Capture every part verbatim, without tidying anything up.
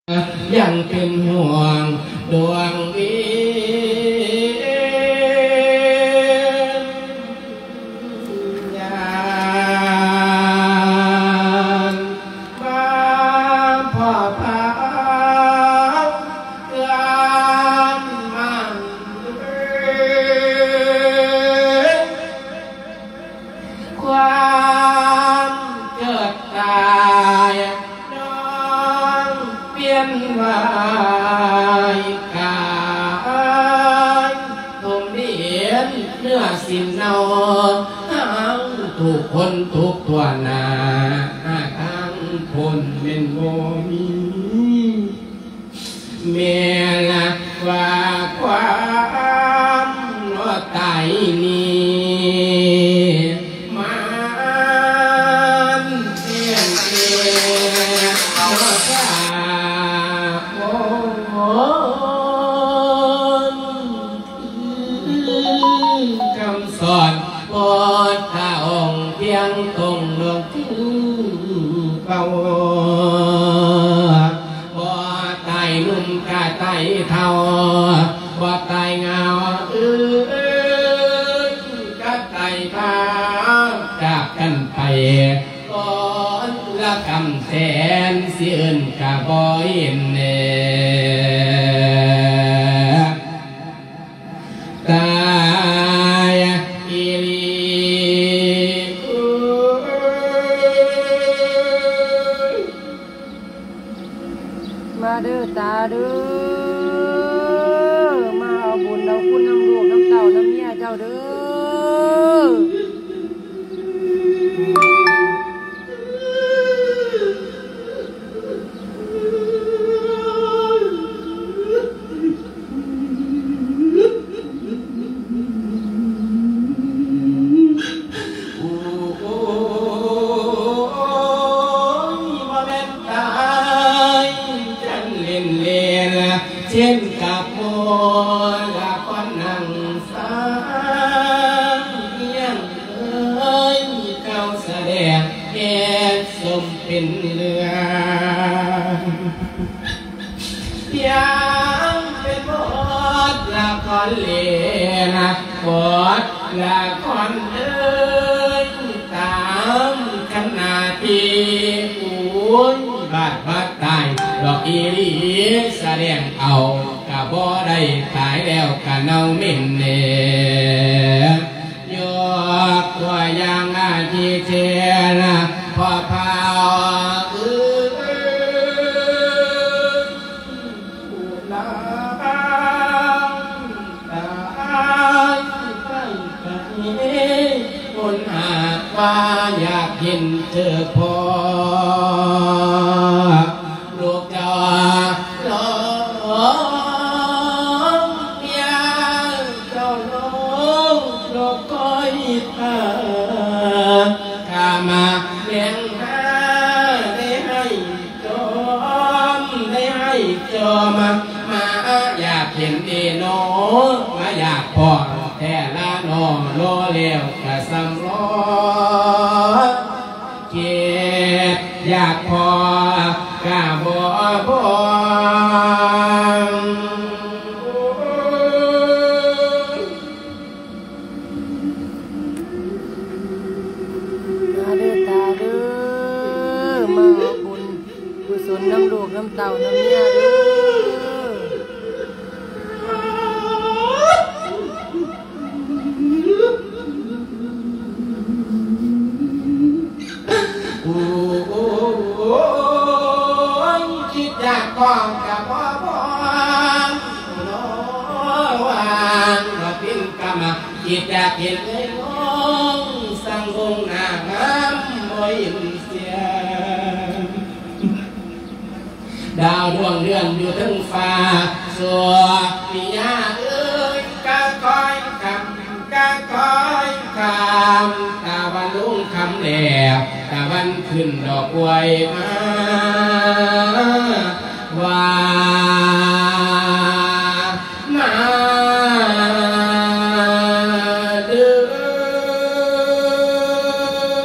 ยังเป็นห่วงดวงวิญญาณมาพ่อพาเอื้อมมันความเกิดตายเปลี่ยนวายกายทมเดียนเนื้อสิ้นเนาทั้งทุกคนทุกตัวหน้าทั้งคนเป็นโมมีเมียละว่าความรอดตายนี้มันเปลี่ยนเปลี่ยนคำสอนโปรดพระองค์เพียงตรงลงที่เป้าบ่ตายนุ่มกะตายเท่าบ่ตายเงาอื้อกะตายพาจากกันไปก่อนละคำแสนเสียนกะบ่เห็นแน่ตายอีลีมาเด้อตาเด้อมาเอาบุญเอาคุณน้ำลูกน้ำเต่าน้ำเมียเจ้าเด้อเช่นกับโมลาควันนังสามยังเอ้ยเจ้าแสดงแก่สมเป็นเรือยังเป็นบทละครเล่นะบทละครเอ้ยตามขนาดที่อุ้ยบาดบาดตายดอกอีลีแสดงเอากะบ่ได้ตายแล้วกะเน่าเหม็นเน่ยกตัวอย่างอาทิเทนะพอพาวเอ้ยผู้ลาตายไปไปคนหากว่าอยากเห็นเธอพอลูกเจ้าร้องเมียเจ้าร้องโลกคอยตาข้ามาเลี้ยงหาได้ให้จอมได้ให้จอมมาอยากเห็นดีโนมาอยากพอแต่ละนอโลเลี้ยวกะสำรอเกียรติอยากพอกะบ่บ่มาเด้อตาเด้อมาเอาบุญกุศลน้ำลูกน้ำเต่าน้ำเมียเด้อคิดอยากกองกับพ่อพ่อโน้วางมาเป็นกรรมคิดอยากเห็นเลยน้องสังวงหน้างามบ่ยินเสียงดาวดวงเดือนอยู่ทั้งฟ้าสัวปีญาเอ้ยกะคอยคำกะคอยคำตาวันลุงคำแหลกตาวันขึ้นดอกกล้วยมาว่ามาเด้อ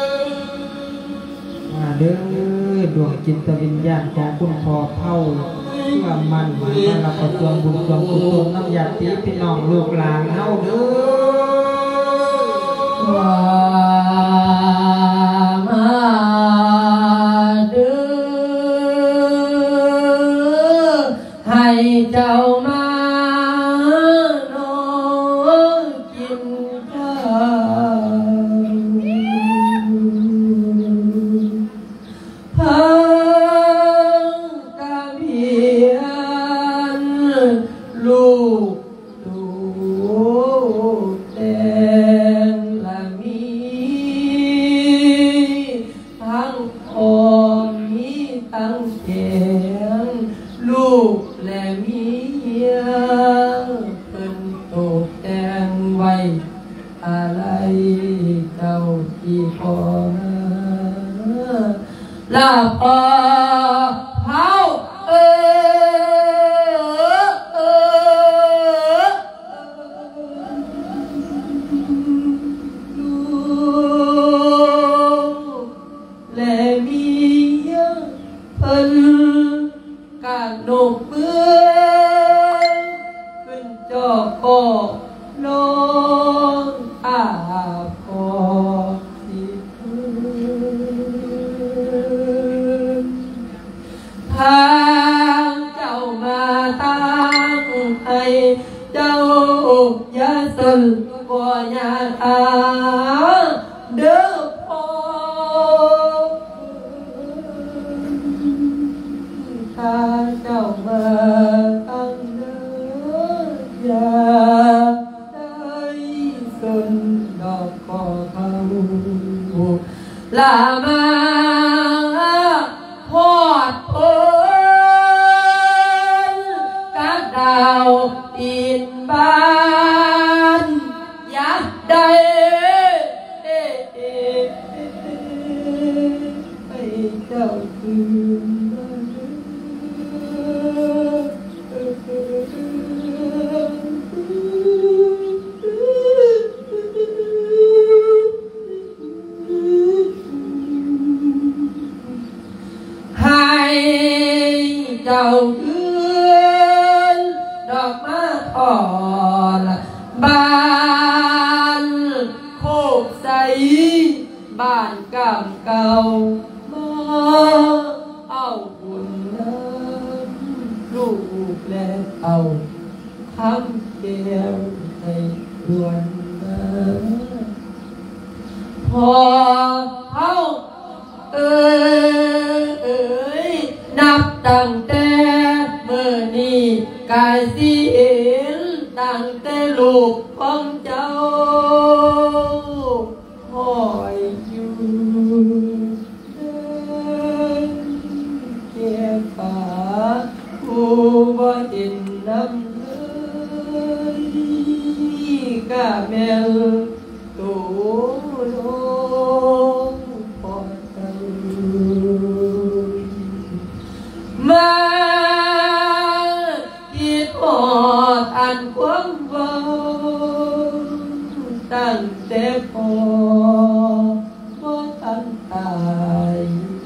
มาเด้อดวงจิตวิญญาณของคุณพ่อเฒ่าความมันมันเราก็ทวงบุญทวงกุศลน้ำยาติพี่น้องลูกหลานเฮาเด้อว่ามาเด้อให้เจ้ามาน้องกินข้าวพังกะเพียนลูกดูแดงละมีทั้งออมมีทั้งแขงลูกและเมียเพิ่นตกแต่งไว้อะไรเจ้าที่ขอลาพอเฮาเออเออลูกและเมียเพิ่นกะนกเมืองขึ้นจอก็นอนอาพอสิพื้นทางเจ้ามาตั้งให้เจ้าอย่าสนบ่อย่าทาเด้อพ่อถ้าเจ้ามาตั้งเด้ออย่าได้สนดอกกอเขาลามาพอดเพิ่นกะดาวตีนบ้านอยากได้ให้เจ้าคืนมาให้เจ้าคืนดอกไม้อ่อนบ้านโคกใสบ้านกำเก่ามาเอาบุญน้ำลูกและเอาคำเดียวให้ดวนมาพอเฮาเอ้ยนับตั้งแต่เมื่อนี้กายสิเห็นตั้งแต่ลูกของเจ้าคอยอยู่เดินเก็บป่าผู้บ่เห็นน้ำเลยกะแมวตัวลงพอเจ้ามาคิดหอดอันความเว้าตั้งแต่พอบ่ทันตาย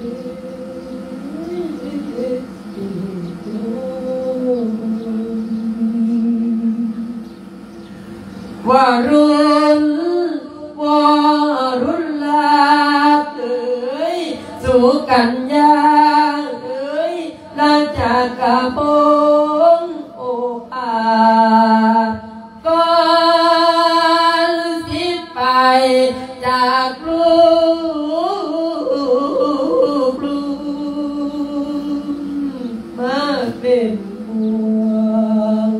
ว่ารุ่นว่ารุ่นลาเอ้ยสู่กันยาเอ้ยลาจากกะปงโออาก่อนสิไปจากลูกลูกมาเป็นห่วง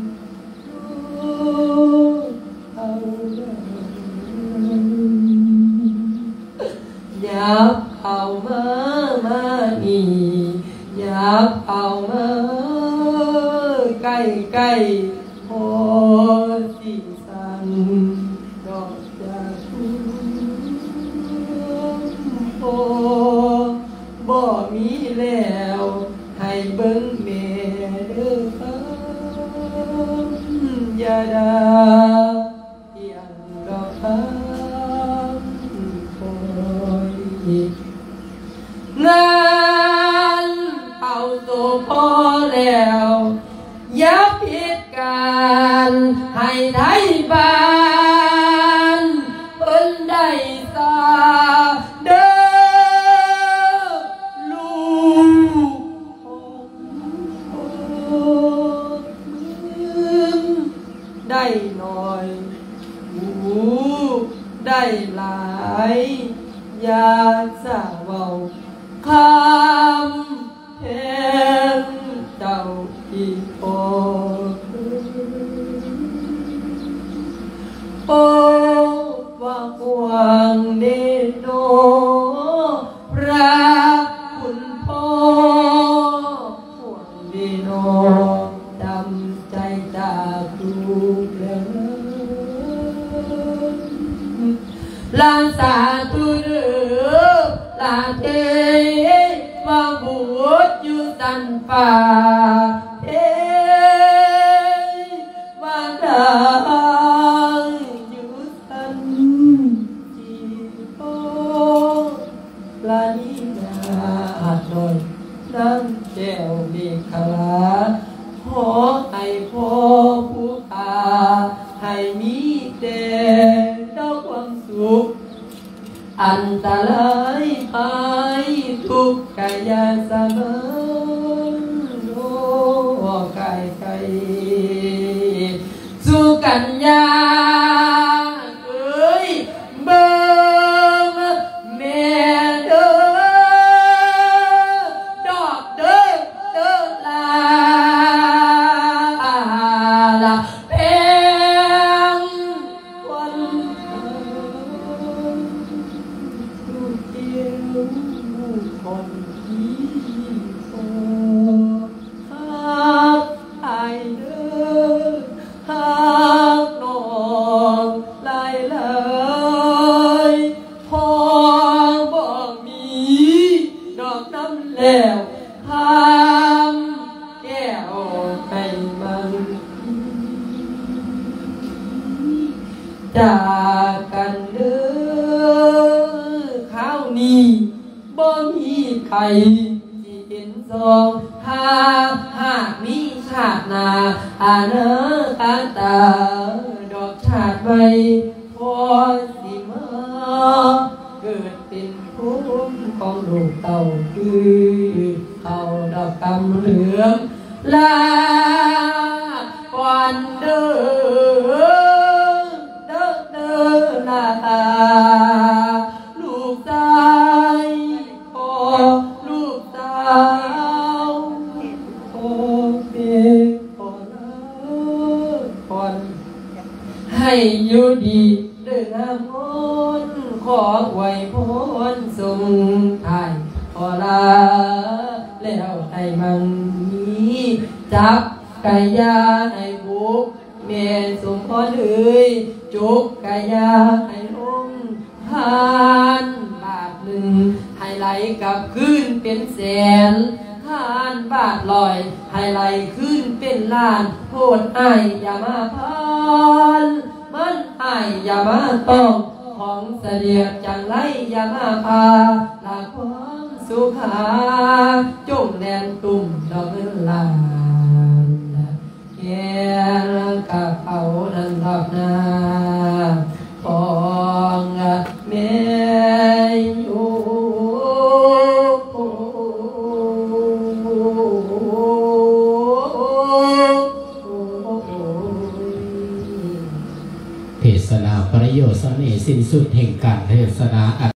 ยับเอามามานี่ยับเอามาใกล้ใกล้พอสิสันดอกจากพอบ่มีแล้วให้เบิ่งแม่เด้อครับอย่าดาเพียงดอกครับ งานเอาตัวพอแแล้วอย่าผิดกันให้ไทยบ้านเพิ่นได้สาเด้อลูกได้หน่อยหูได้หลายอยากสะเว้าคำแทนเจ้าอีโอโอ้ว่าห่วงเดโนพระคุณพ่อห่วงเดโนดำใจจากลูกแล้วลาสาธุเด้อลาเทว่าบุตรอยู่สันป่าเทว่าดังอยู่สันจีโอลานีนาอาดอยน้ำแก้วเบคลาขอให้พ่อผู้ตาให้มีแต่ดอกความสุขอันตรายไปทุกกายเสมอโอ้ไก่ไก่สุกัญญาเอ้ยเบิ่งแม่เด้อดอกเด้อเด้อลาลาเพงวันคนที่โอ้ฮักไอเด้อฮักน้องลายเลยพอบอกมีดอกน้ำแล้วทำแก้วให้มันจากกันเด้อข้าวนี้บ่มีใครที่เห็นสองหากหากมีชาติหน้าอาเนอตาตาดอกชาติไว้พอสิมาเกิดเป็นภูมิของลูกเต่าคือเอาดอกกำเหลืองลาวันเด้อเด้อเด้อลาลูกชายลูกสาวโอเป็นคนคนให้อยู่ดีเดินน้ำมนต์ขอไว้พรส่งไทยขอลาแล้วให้มันมีจับกายาให้บุกเมียสมพรเอ่ยจุกกายาให้ลงทานบาทหนึ่งให้ไหลกับขึ้นเป็นแสนทานบาทลอยให้ไหลขึ้นเป็นล้านโทษไออย่ามาพานมันไออย่ามาต้องของเสดียดจังไรอย่ามาพาลาความสุขาจงแดนตุ่มดอกเงินลานแก่กระเป๋านั้นดอกนาของแม่อยู่เทศนาประโยชน์เสน่ห์สิ้นสุดแห่งการเทศนา